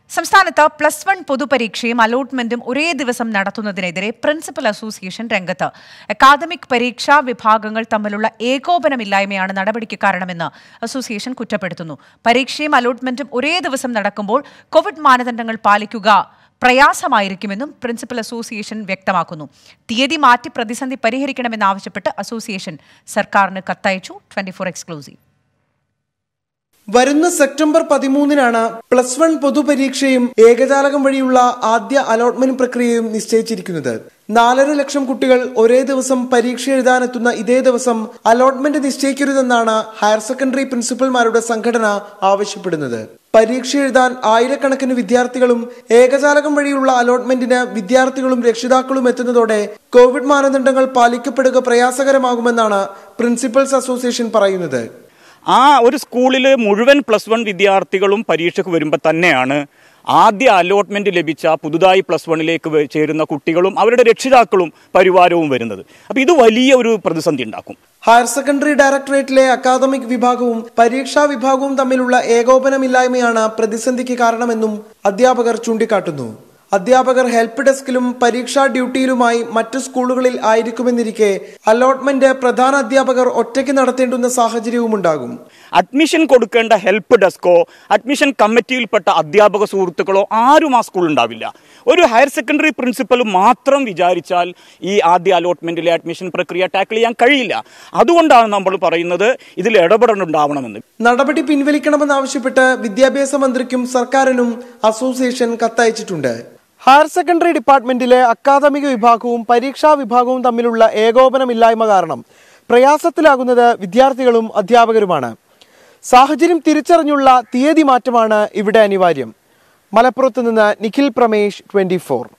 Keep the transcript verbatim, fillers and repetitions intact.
സംസ്ഥാനത്ത് plus one പൊതുപരീക്ഷയും അലോട്ട്മെന്റും ഒരേ ദിവസം നടത്തുന്നതിനെതിരെ പ്രിൻസിപ്പൽ അസോസിയേഷൻ രംഗത്ത്. അക്കാദമിക് പരീക്ഷാ വിഭാഗങ്ങൾ തമ്മിലുള്ള ഏകോപനമില്ലായ്മയാണ് നടപടിക്ക് കാരണമെന്ന് അസോസിയേഷൻ കുറ്റപ്പെടുത്തുന്നു. പരീക്ഷയും അലോട്ട്മെന്റും ഒരേ ദിവസം നടക്കുമ്പോൾ കോവിഡ് മാനദണ്ഡങ്ങൾ പാലിക്കുക പ്രയാസമായിരിക്കുമെന്നും പ്രിൻസിപ്പൽ അസോസിയേഷൻ വ്യക്തമാക്കുന്നു. തീയതി മാറ്റി പ്രതിസന്ധി പരിഹരിക്കണമെന്നാവശ്യപ്പെട്ട് അസോസിയേഷൻ സർക്കാരിന് കത്തയച്ചു. Twenty four exclusive. വരുന്ന സെപ്റ്റംബർ പതിമൂന്നിനാണ് പ്ലസ് വൺ പൊതുപരീക്ഷയും ഏകജാലകം വഴിയുള്ള ആദ്യ അലോട്ട്മെന്റ് പ്രക്രിയയും നിശ്ചയിച്ചിരിക്കുന്നത്. നാലര ലക്ഷം കുട്ടികൾ ഒരേ ദിവസം പരീക്ഷ എഴുതാനെത്തുന്ന ഇതേ ദിവസം അലോട്ട്മെന്റ് നിശ്ചയിക്കരുതെന്നാണ് ഹയർ സെക്കൻഡറി പ്രിൻസിപ്പൽമാരുടെ സംഘടന ആവശ്യപ്പെടുന്നത്. പരീക്ഷ എഴുതാൻ ആയിരക്കണക്കിന് വിദ്യാർത്ഥികളും ഏകജാലകം വഴിയുള്ള അലോട്ട്മെന്റിന് വിദ്യാർത്ഥികളും രക്ഷിതാക്കളും എത്തുന്നതോടെ കോവിഡ് മാനദണ്ഡങ്ങൾ പാലിക്കപ്പെടുക പ്രയാസകരമാകുമെന്നാണ് പ്രിൻസിപ്പൽസ് അസോസിയേഷൻ പറയുന്നത്. ആ ഒരു സ്കൂളിൽ മുഴുവൻ പ്ലസ് വൺ വിദ്യാർത്ഥികളും പരീക്ഷയ്ക്ക് വരുമ്പോൾ തന്നെയാണ് ആദ്യ അലോട്ട്മെന്റ് ലഭിച്ച പുതുതായി പ്ലസ് വണ്ണിലേക്ക് ചേരുന്ന കുട്ടികളും അവരുടെ രക്ഷിതാക്കളും പരിവാരവും വരുന്നത്. അപ്പൊ ഇത് വലിയ ഒരു പ്രതിസന്ധി ഉണ്ടാക്കും. ഹയർ സെക്കൻഡറി ഡയറക്ടറേറ്റിലെ അക്കാദമിക് വിഭാഗവും പരീക്ഷാ വിഭാഗവും തമ്മിലുള്ള ഏകോപനമില്ലായ്മയാണ് പ്രതിസന്ധിക്ക് കാരണമെന്നും അധ്യാപകർ ചൂണ്ടിക്കാട്ടുന്നു. അധ്യാപകർ ഹെൽപ്പ് ഡെസ്കിലും പരീക്ഷാ ഡ്യൂട്ടിയിലുമായി മറ്റു സ്കൂളുകളിൽ ആയിരിക്കുമെന്നിരിക്കെ അലോട്ട്മെന്റ് പ്രധാന അധ്യാപകർ ഒറ്റയ്ക്ക് നടത്തേണ്ടുന്ന സാഹചര്യവും ഉണ്ടാകും. അഡ്മിഷൻ കൊടുക്കേണ്ട ഹെൽപ്പ് ഡെസ്കോ അഡ്മിഷൻ കമ്മിറ്റിയിൽപ്പെട്ട അധ്യാപക സുഹൃത്തുക്കളോ ആരും ആ സ്കൂളിൽ ഉണ്ടാവില്ല. ഒരു ഹയർ സെക്കൻഡറി പ്രിൻസിപ്പൽ മാത്രം വിചാരിച്ചാൽ ഈ ആദ്യ അലോട്ട്മെന്റിലെ അഡ്മിഷൻ പ്രക്രിയ ടാക്കിൾ ചെയ്യാൻ കഴിയില്ല. അതുകൊണ്ടാണ് നമ്മൾ പറയുന്നത് ഇതിൽ ഇടപെടലുണ്ടാവണമെന്ന്. നടപടി പിൻവലിക്കണമെന്നാവശ്യപ്പെട്ട് വിദ്യാഭ്യാസ മന്ത്രിക്കും സർക്കാരിനും അസോസിയേഷൻ കത്തയച്ചിട്ടുണ്ട്. ഹയർ സെക്കൻഡറി ഡിപ്പാർട്ട്മെന്റിലെ അക്കാദമിക വിഭാഗവും പരീക്ഷാ വിഭാഗവും തമ്മിലുള്ള ഏകോപനമില്ലായ്മ കാരണം പ്രയാസത്തിലാകുന്നത് വിദ്യാർത്ഥികളും അധ്യാപകരുമാണ്. സാഹചര്യം തിരിച്ചറിഞ്ഞുള്ള തീയതി മാറ്റമാണ് ഇവിടെ അനിവാര്യം. മലപ്പുറത്ത് നിന്ന് നിഖിൽ പ്രമേഷ്, ട്വന്റി ഫോർ.